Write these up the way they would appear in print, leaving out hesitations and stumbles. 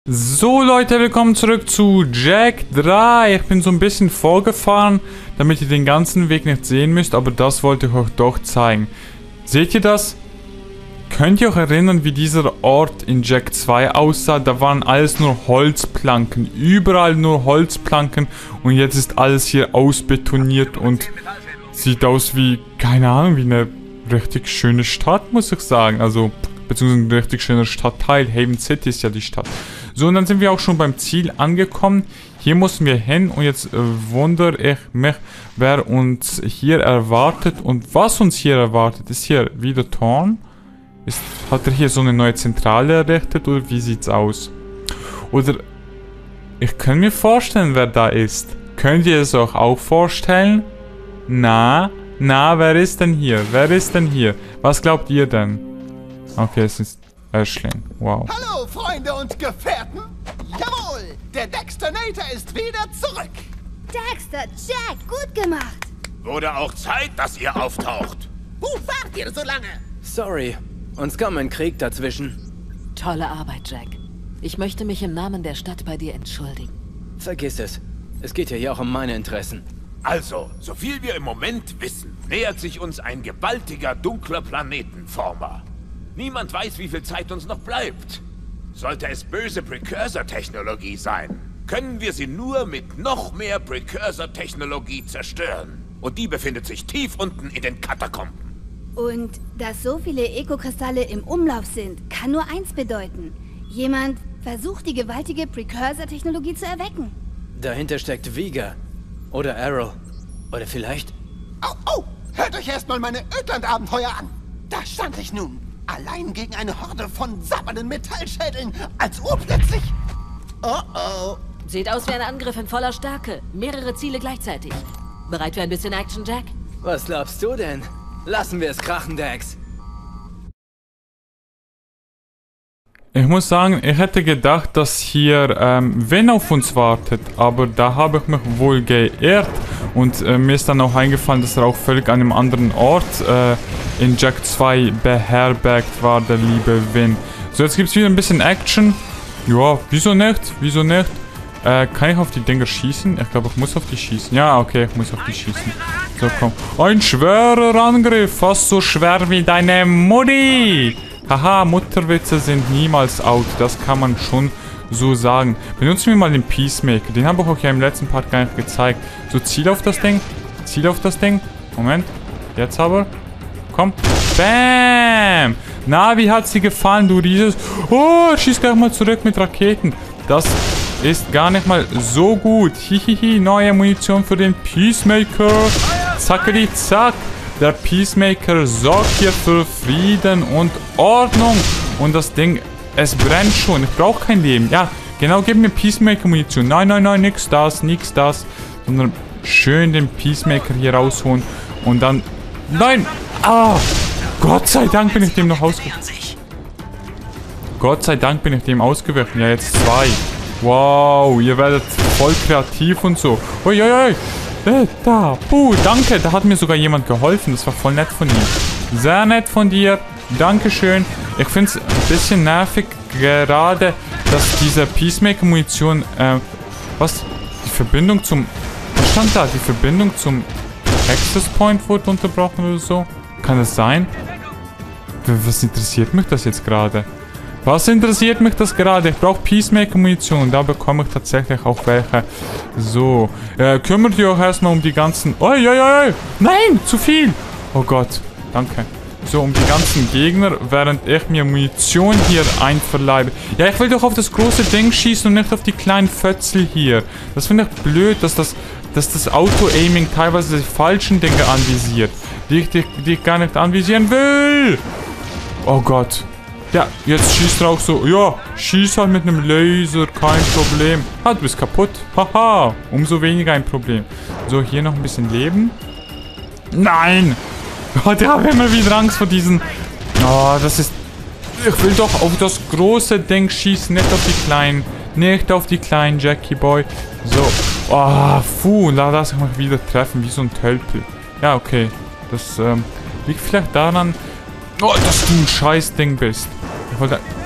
So Leute, willkommen zurück zu Jak 3. Ich bin so ein bisschen vorgefahren, damit ihr den ganzen Weg nicht sehen müsst, aber das wollte ich euch doch zeigen. Seht ihr das? Könnt ihr euch erinnern, wie dieser Ort in Jak 2 aussah? Da waren alles nur Holzplanken, überall nur Holzplanken und jetzt ist alles hier ausbetoniert und sieht aus wie, keine Ahnung, wie eine richtig schöne Stadt, muss ich sagen. Also, beziehungsweise ein richtig schöner Stadtteil. Haven City ist ja die Stadt. So, und dann sind wir auch schon beim Ziel angekommen. Hier mussten wir hin und jetzt wundere ich mich, wer uns hier erwartet und was uns hier erwartet. Ist hier wieder Thorn? Hat er hier so eine neue Zentrale errichtet oder wie sieht's aus? Oder ich kann mir vorstellen, wer da ist. Könnt ihr es euch auch vorstellen? Na, wer ist denn hier? Wer ist denn hier? Was glaubt ihr denn? Okay, es ist Ashling. Wow. Hallo, Freunde und Gefährten! Jawohl, der Dexternator ist wieder zurück! Dexter, Jak, gut gemacht! Wurde auch Zeit, dass ihr auftaucht. Wo wart ihr so lange? Sorry, uns kam ein Krieg dazwischen. Tolle Arbeit, Jak. Ich möchte mich im Namen der Stadt bei dir entschuldigen. Vergiss es. Es geht ja hier auch um meine Interessen. Also, soviel wir im Moment wissen, nähert sich uns ein gewaltiger, dunkler Planetenformer. Niemand weiß, wie viel Zeit uns noch bleibt. Sollte es böse Precursor-Technologie sein, können wir sie nur mit noch mehr Precursor-Technologie zerstören. Und die befindet sich tief unten in den Katakomben. Und dass so viele Eko-Kristalle im Umlauf sind, kann nur eins bedeuten. Jemand versucht, die gewaltige Precursor-Technologie zu erwecken. Dahinter steckt Vega. Oder Arrow. Oder vielleicht... Oh, hört euch erstmal meine Ödland-Abenteuer an. Da stand ich nun, allein gegen eine Horde von sabbernden Metallschädeln, als urplötzlich... Oh. Sieht aus wie ein Angriff in voller Stärke. Mehrere Ziele gleichzeitig. Bereit für ein bisschen Action, Jak? Was glaubst du denn? Lassen wir es krachen, Dax. Ich muss sagen, ich hätte gedacht, dass hier Wen auf uns wartet, aber da habe ich mich wohl geirrt und mir ist dann auch eingefallen, dass er auch völlig an einem anderen Ort in Jak 2 beherbergt war, der liebe Wen. So, jetzt gibt es wieder ein bisschen Action. Ja, wieso nicht? Kann ich auf die Dinger schießen? Ich glaube, ich muss auf die schießen. Ja, okay, ich muss auf die schießen. So, komm. Ein schwerer Angriff, fast so schwer wie deine Mutti. Haha, Mutterwitze sind niemals out. Das kann man schon so sagen. Benutzen wir mal den Peacemaker. Den habe ich euch ja im letzten Part gar nicht gezeigt. So, Ziel auf das Ding. Moment. Jetzt aber. Komm. Bam! Na, wie hat sie gefallen, du Rieses? Oh, schieß gleich mal zurück mit Raketen. Das ist gar nicht mal so gut. Hihihi, neue Munition für den Peacemaker. Zackeli, zack. Der Peacemaker sorgt hier für Frieden und Ordnung. Und das Ding, es brennt schon. Ich brauche kein Leben. Ja, genau, gib mir Peacemaker-Munition. Nein, nix das. Sondern schön den Peacemaker hier rausholen. Und dann... Nein! Ah! Gott sei Dank bin ich dem noch ausgewichen. Ja, jetzt 2. Wow, ihr werdet voll kreativ und so. Uiuiui. Da, danke, da hat mir sogar jemand geholfen. Das war voll nett von ihm. Sehr nett von dir. Dankeschön. Ich finde es ein bisschen nervig, gerade, dass diese Peacemaker-Munition, was? Die Verbindung zum... Was stand da? Die Verbindung zum Access Point wurde unterbrochen oder so? Kann es sein? Was interessiert mich das jetzt gerade? Ich brauche Peacemaker-Munition. Da bekomme ich tatsächlich auch welche. So. Kümmert ihr euch erstmal um die ganzen... Nein, zu viel. Oh Gott. Danke. So, um die ganzen Gegner, während ich mir Munition hier einverleibe. Ja, ich will doch auf das große Ding schießen und nicht auf die kleinen Fötzel hier. Das finde ich blöd, dass das Auto-Aiming teilweise die falschen Dinge anvisiert. Die ich gar nicht anvisieren will. Oh Gott. Ja, jetzt schießt er auch so. Ja, schieß halt mit einem Laser, kein Problem. Ah, du bist kaputt. Haha, umso weniger ein Problem. So, hier noch ein bisschen Leben. Nein! Gott, ich habe immer wieder Angst vor diesen... Oh, das ist... Ich will doch auf das große Ding schießen, nicht auf die kleinen Jackie Boy. So. Oh, lass ich mich wieder treffen, wie so ein Tölpel. Ja, okay. Das liegt vielleicht daran... Oh, dass du ein Scheißding bist. Ich wollte...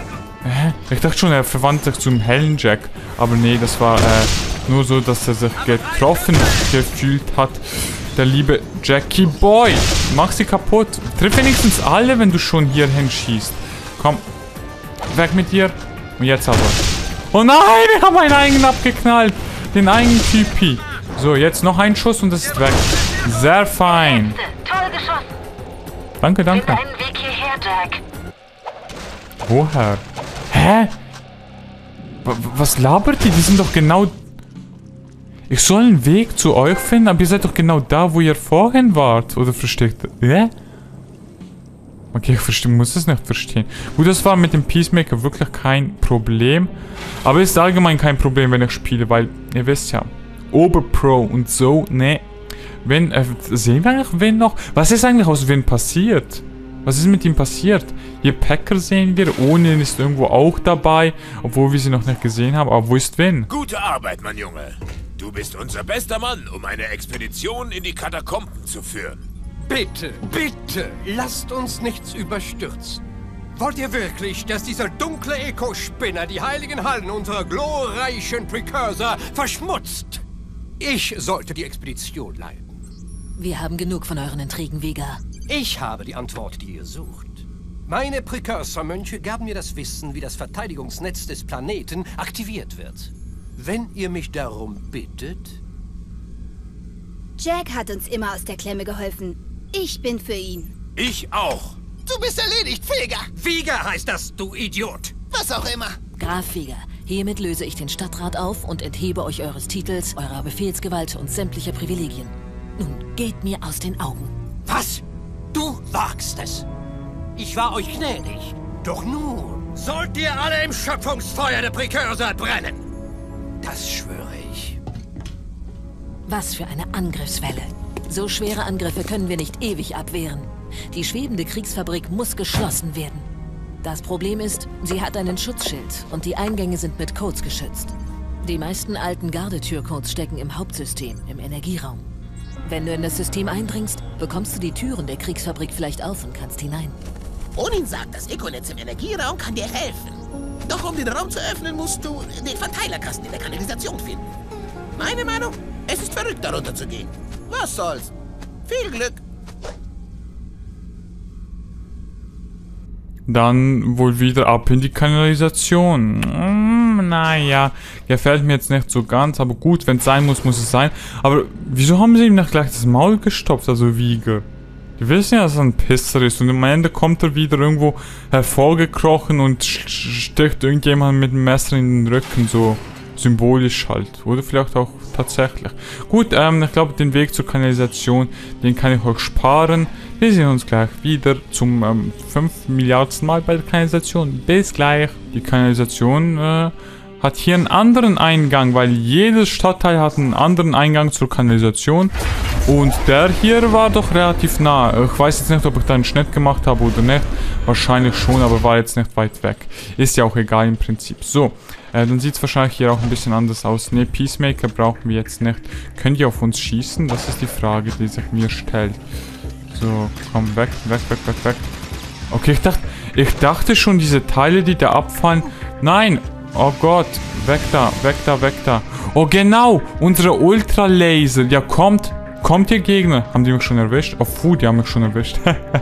Hä? Ich dachte schon, er verwandelt sich zum hellen Jack. Aber nee, das war nur so, dass er sich getroffen gefühlt hat. Der liebe Jackie Boy. Mach sie kaputt. Triff wenigstens alle, wenn du schon hier hinschießt. Komm. Weg mit dir. Und jetzt aber. Oh nein, ich habe meinen eigenen abgeknallt. Den eigenen Typi. So, jetzt noch ein Schuss und das ist weg. Sehr fein. Toll geschossen. Danke, danke. Find einen Weg hierher, Jack. Woher? Hä? Was labert die? Die sind doch genau... Ich soll einen Weg zu euch finden, aber ihr seid doch genau da, wo ihr vorhin wart. Oder versteckt? Hä? Okay, ich muss es nicht verstehen. Gut, das war mit dem Peacemaker wirklich kein Problem. Aber es ist allgemein kein Problem, wenn ich spiele, weil ihr wisst ja, Oberpro und so, ne. Wenn, sehen wir eigentlich wen noch? Was ist eigentlich aus Win passiert? Was ist mit ihm passiert? Hier Packer sehen wir, Onin ist irgendwo auch dabei, obwohl wir sie noch nicht gesehen haben. Aber wo ist Win? Gute Arbeit, mein Junge. Du bist unser bester Mann, um eine Expedition in die Katakomben zu führen. Bitte, bitte, lasst uns nichts überstürzen. Wollt ihr wirklich, dass dieser dunkle Eco-Spinner die heiligen Hallen unserer glorreichen Precursor verschmutzt? Ich sollte die Expedition leiten. Wir haben genug von euren Intrigen, Vega. Ich habe die Antwort, die ihr sucht. Meine Precursor-Mönche gaben mir das Wissen, wie das Verteidigungsnetz des Planeten aktiviert wird. Wenn ihr mich darum bittet... Jack hat uns immer aus der Klemme geholfen. Ich bin für ihn. Ich auch. Du bist erledigt, Feger. Vega heißt das, du Idiot! Was auch immer. Graf Vega, hiermit löse ich den Stadtrat auf und enthebe euch eures Titels, eurer Befehlsgewalt und sämtlicher Privilegien. Nun, geht mir aus den Augen. Was? Du wagst es. Ich war euch gnädig. Doch nun sollt ihr alle im Schöpfungsfeuer der Precursor brennen. Das schwöre ich. Was für eine Angriffswelle. So schwere Angriffe können wir nicht ewig abwehren. Die schwebende Kriegsfabrik muss geschlossen werden. Das Problem ist, sie hat einen Schutzschild und die Eingänge sind mit Codes geschützt. Die meisten alten Gardetürcodes stecken im Hauptsystem, im Energieraum. Wenn du in das System eindringst, bekommst du die Türen der Kriegsfabrik vielleicht auf und kannst hinein. Onin sagt, das Ekonetz im Energieraum kann dir helfen. Doch um den Raum zu öffnen, musst du den Verteilerkasten in der Kanalisation finden. Meine Meinung? Es ist verrückt, darunter zu gehen. Was soll's? Viel Glück. Dann wohl wieder ab in die Kanalisation. Naja, gefällt mir jetzt nicht so ganz, aber gut, wenn es sein muss, muss es sein. Aber wieso haben sie ihm nicht gleich das Maul gestopft, also Vega? Die wissen ja, dass er ein Pisser ist und am Ende kommt er wieder irgendwo hervorgekrochen und sticht irgendjemand mit dem Messer in den Rücken, so symbolisch halt. Oder vielleicht auch tatsächlich. Gut, ich glaube, den Weg zur Kanalisation, den kann ich euch sparen. Wir sehen uns gleich wieder zum 5 Milliardsten Mal bei der Kanalisation. Bis gleich. Die Kanalisation hat hier einen anderen Eingang, weil jedes Stadtteil hat einen anderen Eingang zur Kanalisation. Und der hier war doch relativ nah. Ich weiß jetzt nicht, ob ich da einen Schnitt gemacht habe oder nicht. Wahrscheinlich schon, aber war jetzt nicht weit weg. Ist ja auch egal im Prinzip. So, dann sieht es wahrscheinlich hier auch ein bisschen anders aus. Ne, Peacemaker brauchen wir jetzt nicht. Könnt ihr auf uns schießen? Das ist die Frage, die sich mir stellt. So, komm, weg, weg, weg, weg, weg. Okay, ich dachte schon, diese Teile, die da abfallen... Nein! Oh Gott, weg da, weg da, weg da. Oh genau, unsere Ultralaser. Ja, kommt ihr Gegner. Haben die mich schon erwischt? Oh, die haben mich schon erwischt.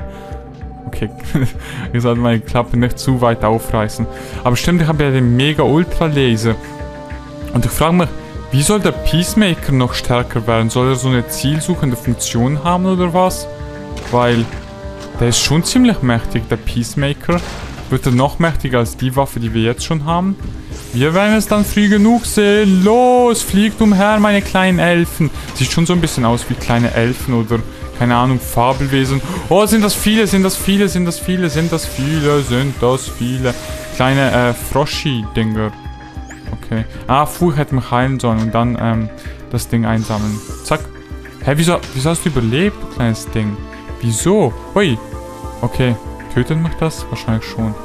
Okay, ich sollte meine Klappe nicht zu weit aufreißen. Aber stimmt, ich habe ja den mega Ultralaser. Und ich frage mich, wie soll der Peacemaker noch stärker werden? Soll er so eine zielsuchende Funktion haben oder was? Weil der ist schon ziemlich mächtig, der Peacemaker. Wird er noch mächtiger als die Waffe, die wir jetzt schon haben? Wir werden es dann früh genug sehen. Los, fliegt umher, meine kleinen Elfen. Sieht schon so ein bisschen aus wie kleine Elfen oder, keine Ahnung, Fabelwesen. Oh, sind das viele, sind das viele, sind das viele, sind das viele, sind das viele. Kleine, Froschi-Dinger. Okay. Ah, ich hätte mich heilen sollen und dann, das Ding einsammeln. Zack. Hä, wieso hast du überlebt, du kleines Ding? Wieso? Ui. Okay. Tötet mich das? Wahrscheinlich schon.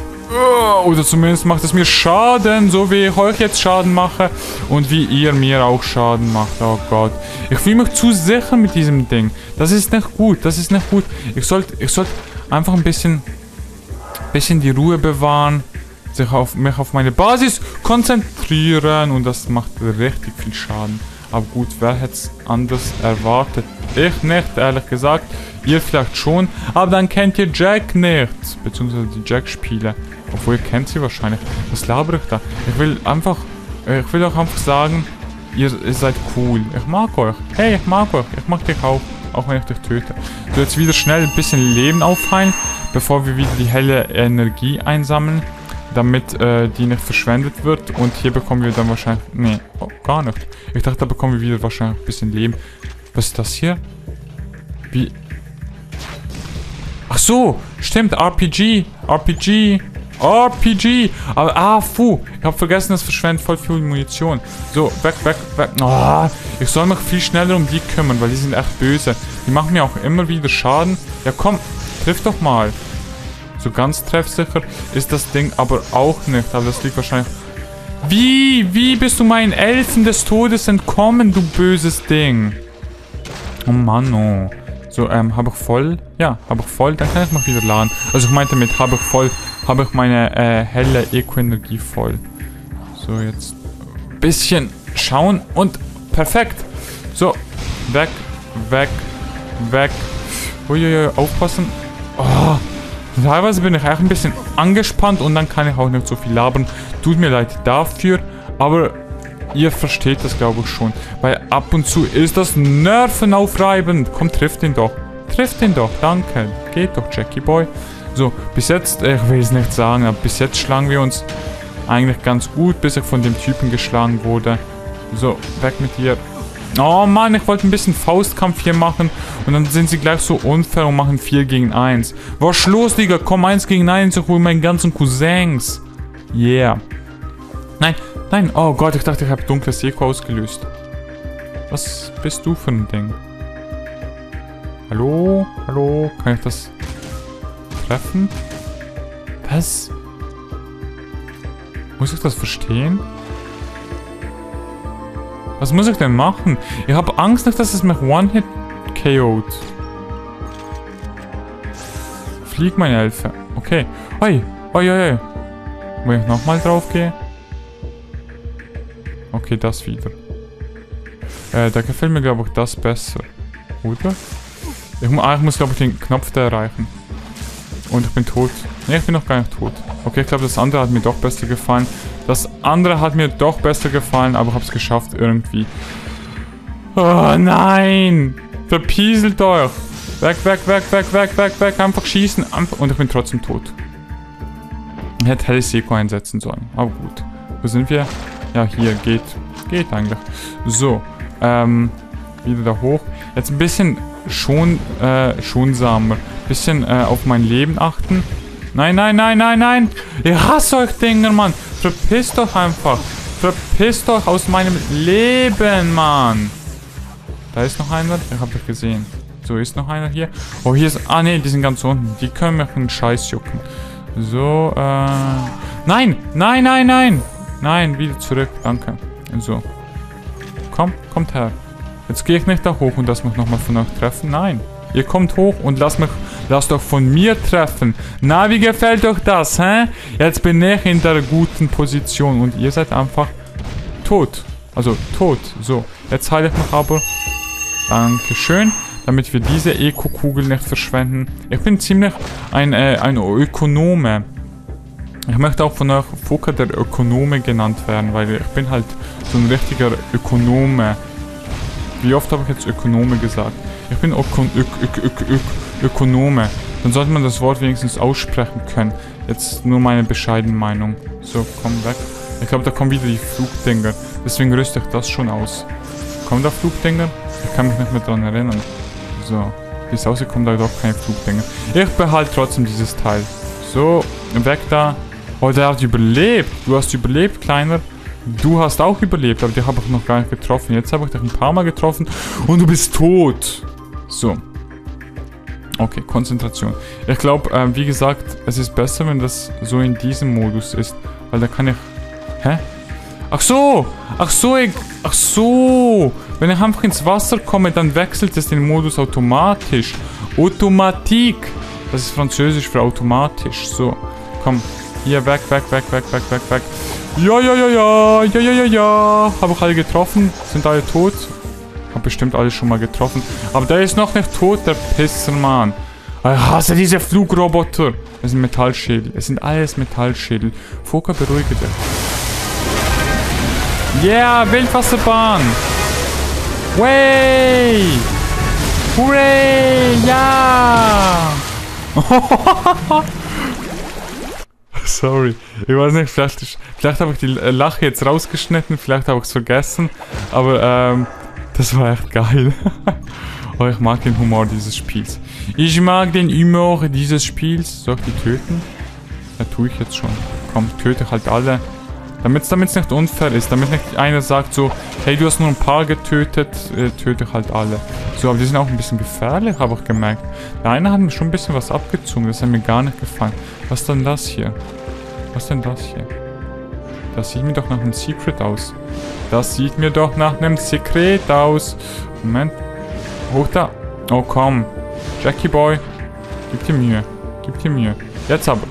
Oder zumindest macht es mir Schaden, so wie ich euch jetzt Schaden mache. Und wie ihr mir auch Schaden macht. Oh Gott. Ich fühle mich zu sicher mit diesem Ding. Das ist nicht gut, das ist nicht gut. Ich sollte einfach ein bisschen die Ruhe bewahren. mich auf meine Basis konzentrieren. Und das macht richtig viel Schaden. Aber gut, wer hätte es anders erwartet? Ich nicht, ehrlich gesagt. Ihr vielleicht schon. Aber dann kennt ihr Jack nicht. Beziehungsweise die Jack-Spiele. Obwohl, ihr kennt sie wahrscheinlich. Was labere ich da? Ich will euch einfach sagen, ihr seid cool. Ich mag euch. Hey, ich mag euch. Ich mag dich auch. Auch wenn ich dich töte. So, jetzt wieder schnell ein bisschen Leben auffallen, bevor wir wieder die helle Energie einsammeln, damit die nicht verschwendet wird. Und hier bekommen wir dann wahrscheinlich... Nee, oh, gar nicht. Ich dachte, da bekommen wir wieder wahrscheinlich ein bisschen Leben. Was ist das hier? Wie... Ach so, stimmt, RPG. Aber, ich habe vergessen, das verschwendet voll viel Munition. So, weg. Oh, ich soll mich viel schneller um die kümmern, weil die sind echt böse. Die machen mir auch immer wieder Schaden. Ja, komm, triff doch mal. So ganz treffsicher ist das Ding aber auch nicht. Aber das liegt wahrscheinlich... Wie bist du meinen Elfen des Todes entkommen, du böses Ding? Oh Mann, oh. So, habe ich voll? Ja, habe ich voll. Dann kann ich noch wieder laden. Also ich meinte mit habe ich voll, habe ich meine helle Eco-Energie voll. So, jetzt ein bisschen schauen und perfekt. So, weg. Uiuiui, aufpassen. Oh, teilweise bin ich echt ein bisschen angespannt und dann kann ich auch nicht so viel labern. Tut mir leid dafür, aber... Ihr versteht das, glaube ich, schon. Weil ab und zu ist das nervenaufreibend. Komm, trifft ihn doch. Danke. Geht doch, Jackie Boy. So, bis jetzt, ich will es nicht sagen, aber bis jetzt schlagen wir uns eigentlich ganz gut, bis ich von dem Typen geschlagen wurde. So, weg mit dir. Oh Mann, ich wollte ein bisschen Faustkampf hier machen. Und dann sind sie gleich so unfair und machen 4 gegen 1. Was los, Digga? Komm, 1 gegen 1, ich hol meinen ganzen Cousins. Yeah. Nein, oh Gott, ich dachte, ich habe dunkles Eco ausgelöst. Was bist du für ein Ding? Hallo? Kann ich das treffen? Was? Muss ich das verstehen? Was muss ich denn machen? Ich habe Angst nicht, dass es mich One-Hit KO't. Flieg, meine Elfe. Okay. Oi. Wenn ich nochmal drauf gehe. Okay, das wieder. Da gefällt mir, glaube ich, das besser. Oder? Ich muss, glaube ich, den Knopf da erreichen. Und ich bin tot. Ne, ich bin noch gar nicht tot. Okay, ich glaube, das andere hat mir doch besser gefallen. Das andere hat mir doch besser gefallen, aber ich habe es geschafft irgendwie. Oh nein! Verpieselt euch! Weg! Einfach schießen. Und ich bin trotzdem tot. Ich hätte helles Eco einsetzen sollen. Aber gut. Wo sind wir? Ja, hier geht. Geht eigentlich. So. Wieder da hoch. Jetzt ein bisschen schonsamer. Bisschen auf mein Leben achten. Nein. Ich hasse euch Dinger, Mann. Verpisst euch einfach. Verpisst euch aus meinem Leben, Mann. Da ist noch einer. Ich hab dich gesehen. So, ist noch einer hier. Oh, hier ist... Ah, ne, die sind ganz unten. Die können mich einen Scheiß jucken. So, Nein, wieder zurück. Danke. So. Kommt her. Jetzt gehe ich nicht da hoch und lass mich nochmal von euch treffen. Nein. Ihr kommt hoch und lasst euch von mir treffen. Na, wie gefällt euch das, hä? Jetzt bin ich in der guten Position und ihr seid einfach tot. Also, tot. So. Jetzt heile ich mich aber. Dankeschön. Damit wir diese Eco-Kugel nicht verschwenden. Ich bin ziemlich ein Ökonome. Ich möchte auch von euch Foka der Ökonome genannt werden, weil ich bin halt so ein richtiger Ökonome. Wie oft habe ich jetzt Ökonome gesagt? Ich bin Ökonome. Dann sollte man das Wort wenigstens aussprechen können. Jetzt nur meine bescheidene Meinung. So, komm weg. Ich glaube, da kommen wieder die Flugdinger. Deswegen rüste ich das schon aus. Kommen da Flugdinger? Ich kann mich nicht mehr dran erinnern. So. Wie es aussieht, kommen da doch keine Flugdinger. Ich behalte trotzdem dieses Teil. So, weg da. Oh, der hat überlebt. Du hast überlebt, Kleiner. Du hast auch überlebt, aber die habe ich noch gar nicht getroffen. Jetzt habe ich dich ein paar Mal getroffen und du bist tot. So. Okay, Konzentration. Ich glaube, wie gesagt, es ist besser, wenn das so in diesem Modus ist. Weil da kann ich... Hä? Ach so! Wenn ich einfach ins Wasser komme, dann wechselt es den Modus automatisch. Automatik! Das ist Französisch für automatisch. So, komm. Hier, weg. Ja. Habe ich alle getroffen? Sind alle tot? Hab bestimmt alle schon mal getroffen. Aber der ist noch nicht tot, der Pisser, Mann. Ich hasse diese Flugroboter. Das sind Metallschädel. Es sind alles Metallschädel. Foka, beruhige dich. Yeah, Wildwasserbahn. Way. Hooray. Ja. Sorry. Ich weiß nicht, vielleicht habe ich die Lache jetzt rausgeschnitten. Vielleicht habe ich es vergessen. Aber, das war echt geil. Oh, ich mag den Humor dieses Spiels. Ich mag den Humor dieses Spiels. Soll ich die töten? Ja, tue ich jetzt schon. Komm, töte halt alle. Damit es nicht unfair ist. Damit nicht einer sagt so, hey, du hast nur ein paar getötet, töte ich halt alle. So, aber die sind auch ein bisschen gefährlich, habe ich gemerkt. Der eine hat mir schon ein bisschen was abgezogen. Das hat mir gar nicht gefallen. Was ist denn das hier? Was ist denn das hier? Das sieht mir doch nach einem Secret aus. Das sieht mir doch nach einem Sekret aus. Moment. Hoch da. Oh, komm. Jackie Boy. Gib dir Mühe. Jetzt aber.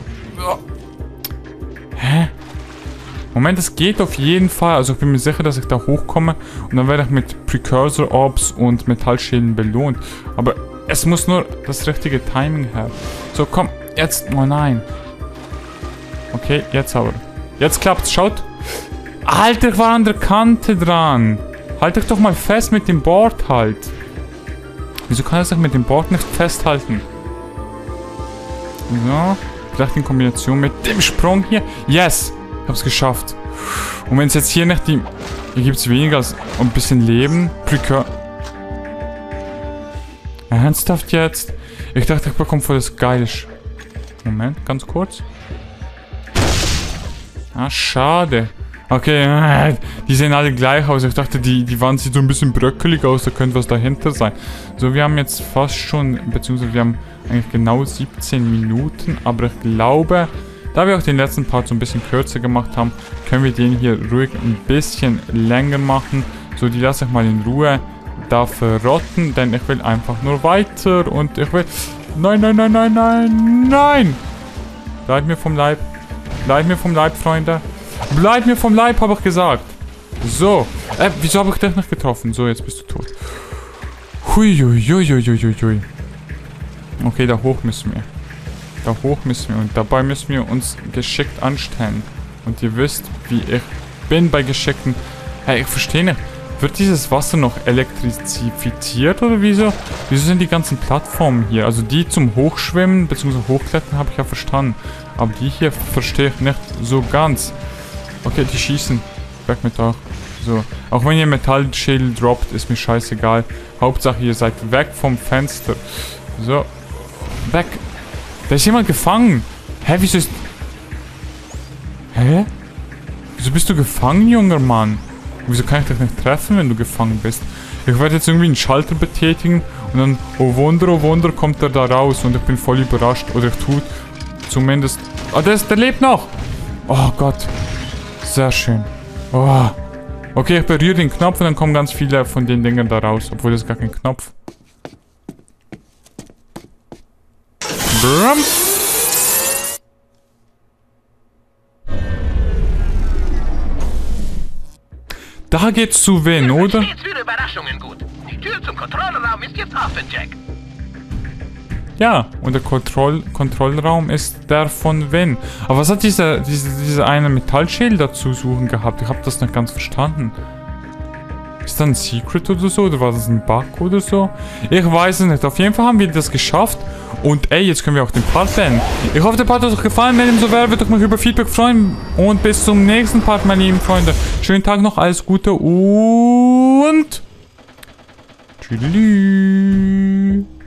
Hä? Moment, es geht auf jeden Fall. Also ich bin mir sicher, dass ich da hochkomme. Und dann werde ich mit Precursor Orbs und Metallschäden belohnt. Aber es muss nur das richtige Timing haben. So, komm. Jetzt. Oh nein. Okay, jetzt aber. Jetzt klappt's. Schaut. Alter, ich war an der Kante dran. Halt dich doch mal fest mit dem Board halt. Wieso kann er sich mit dem Board nicht festhalten? So. Vielleicht in Kombination mit dem Sprung hier. Yes! Ich hab's geschafft. Und wenn es jetzt hier nicht die... Hier gibt's weniger als ein bisschen Leben. Ernsthaft jetzt? Ich dachte, ich bekomme voll das geile... Moment, ganz kurz. Ah, schade. Okay, die sehen alle gleich aus. Ich dachte, die Wand sieht so ein bisschen bröckelig aus. Da könnte was dahinter sein. So, wir haben jetzt fast schon... Beziehungsweise wir haben eigentlich genau 17 Minuten. Aber ich glaube... Da wir auch den letzten Part so ein bisschen kürzer gemacht haben, können wir den hier ruhig ein bisschen länger machen. So, die lasse ich mal in Ruhe da verrotten, denn ich will einfach nur weiter und ich will... Nein! Bleibt mir vom Leib, Freunde. Bleibt mir vom Leib, habe ich gesagt. So. Wieso habe ich dich nicht getroffen? So, jetzt bist du tot. Hui. Okay, da hoch müssen wir. Und dabei müssen wir uns geschickt anstellen. Und ihr wisst, wie ich bin bei Geschickten. Hey, ich verstehe nicht. Wird dieses Wasser noch elektrifiziert oder wieso? Wieso sind die ganzen Plattformen hier? Also die zum Hochschwimmen bzw. Hochklettern habe ich ja verstanden. Aber die hier verstehe ich nicht so ganz. Okay, die schießen. Weg mit euch. So. Auch wenn ihr Metallschädel droppt, ist mir scheißegal. Hauptsache ihr seid weg vom Fenster. So. Weg. Da ist jemand gefangen. Hä, wieso ist... Hä? Wieso bist du gefangen, junger Mann? Wieso kann ich dich nicht treffen, wenn du gefangen bist? Ich werde jetzt irgendwie einen Schalter betätigen und dann, oh Wunder, kommt er da raus und ich bin voll überrascht. Oder ich tue zumindest... Ah, der lebt noch! Oh Gott. Sehr schön. Oh. Okay, ich berühre den Knopf und dann kommen ganz viele von den Dingern da raus. Obwohl, das ist gar kein Knopf. Brum. Da geht's zu Win, oder? Stets für Überraschungen gut. Die Tür zum Kontrollraum ist jetzt offen, Jack. Ja, und der Kontrollraum ist der von Win. Aber was hat dieser eine Metallschädel dazu suchen gehabt? Ich habe das nicht ganz verstanden. Ist das ein Secret oder so? Oder war das ein Bug oder so? Ich weiß es nicht. Auf jeden Fall haben wir das geschafft. Und ey, jetzt können wir auch den Part beenden. Ich hoffe, der Part hat euch gefallen. Wenn ihm so wäre, würde ich mich über Feedback freuen. Und bis zum nächsten Part, meine lieben Freunde. Schönen Tag noch, alles Gute und... Tschüss.